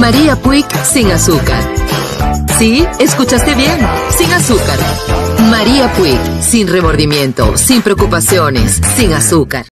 María Puig sin azúcar. Sí, escuchaste bien, sin azúcar. María Puig, sin remordimiento, sin preocupaciones, sin azúcar.